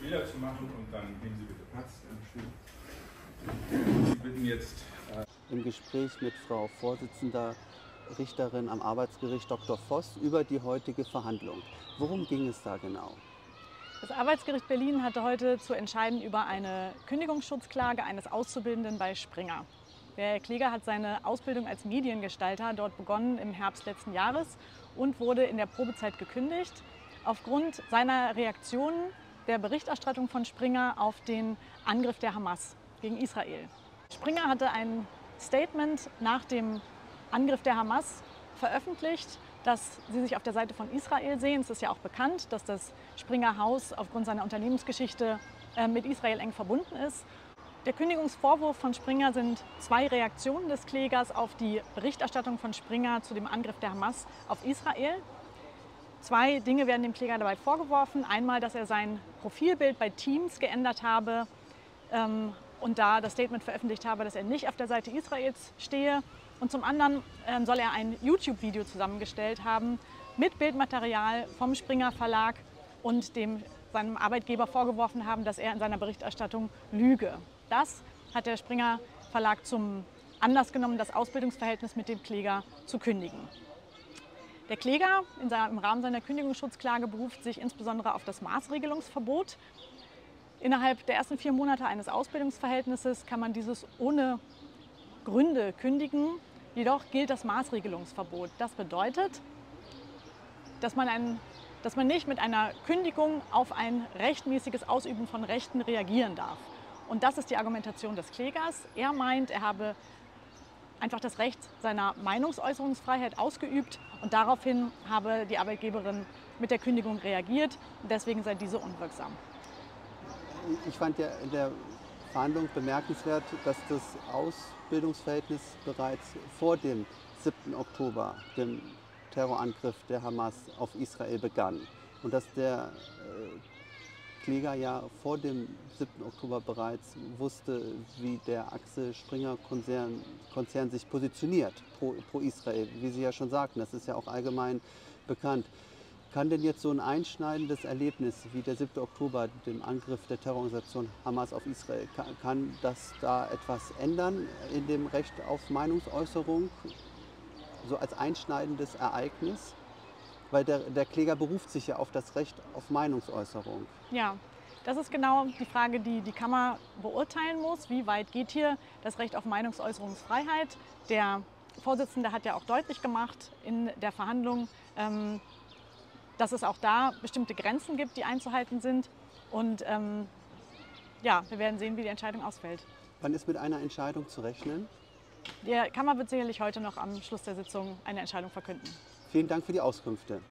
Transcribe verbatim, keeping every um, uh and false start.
Bilder zu machen und dann nehmen Sie bitte Platz. Sie bitten jetzt äh im Gespräch mit Frau Vorsitzender Richterin am Arbeitsgericht Doktor Voss über die heutige Verhandlung. Worum ging es da genau? Das Arbeitsgericht Berlin hatte heute zu entscheiden über eine Kündigungsschutzklage eines Auszubildenden bei Springer. Der Kläger hat seine Ausbildung als Mediengestalter dort begonnen im Herbst letzten Jahres und wurde in der Probezeit gekündigt aufgrund seiner Reaktionen der Berichterstattung von Springer auf den Angriff der Hamas gegen Israel. Springer hatte ein Statement nach dem Angriff der Hamas veröffentlicht, dass sie sich auf der Seite von Israel sehen. Es ist ja auch bekannt, dass das Springer Haus aufgrund seiner Unternehmensgeschichte mit Israel eng verbunden ist. Der Kündigungsvorwurf von Springer sind zwei Reaktionen des Klägers auf die Berichterstattung von Springer zu dem Angriff der Hamas auf Israel. Zwei Dinge werden dem Kläger dabei vorgeworfen. Einmal, dass er sein Profilbild bei Teams geändert habe ähm, und da das Statement veröffentlicht habe, dass er nicht auf der Seite Israels stehe. Und zum anderen ähm, soll er ein YouTube-Video zusammengestellt haben mit Bildmaterial vom Springer Verlag und dem, seinem Arbeitgeber vorgeworfen haben, dass er in seiner Berichterstattung lüge. Das hat der Springer Verlag zum Anlass genommen, das Ausbildungsverhältnis mit dem Kläger zu kündigen. Der Kläger in seiner, im Rahmen seiner Kündigungsschutzklage beruft sich insbesondere auf das Maßregelungsverbot. Innerhalb der ersten vier Monate eines Ausbildungsverhältnisses kann man dieses ohne Gründe kündigen. Jedoch gilt das Maßregelungsverbot. Das bedeutet, dass man, ein, dass man nicht mit einer Kündigung auf ein rechtmäßiges Ausüben von Rechten reagieren darf. Und das ist die Argumentation des Klägers. Er meint, er habe einfach das Recht seiner Meinungsäußerungsfreiheit ausgeübt und daraufhin habe die Arbeitgeberin mit der Kündigung reagiert und deswegen sei diese unwirksam. Ich fand ja in der Verhandlung bemerkenswert, dass das Ausbildungsverhältnis bereits vor dem siebten Oktober, dem Terrorangriff der Hamas auf Israel, begann und dass der äh, Kläger ja vor dem siebten Oktober bereits wusste, wie der Axel Springer Konzern, Konzern sich positioniert pro, pro Israel, wie Sie ja schon sagten, das ist ja auch allgemein bekannt. Kann denn jetzt so ein einschneidendes Erlebnis wie der siebte Oktober, dem Angriff der Terrororganisation Hamas auf Israel, kann, kann das da etwas ändern in dem Recht auf Meinungsäußerung, so als einschneidendes Ereignis? Weil der, der Kläger beruft sich ja auf das Recht auf Meinungsäußerung. Ja, das ist genau die Frage, die die Kammer beurteilen muss. Wie weit geht hier das Recht auf Meinungsäußerungsfreiheit? Der Vorsitzende hat ja auch deutlich gemacht in der Verhandlung, ähm, dass es auch da bestimmte Grenzen gibt, die einzuhalten sind. Und ähm, ja, wir werden sehen, wie die Entscheidung ausfällt. Wann ist mit einer Entscheidung zu rechnen? Die Kammer wird sicherlich heute noch am Schluss der Sitzung eine Entscheidung verkünden. Vielen Dank für die Auskünfte.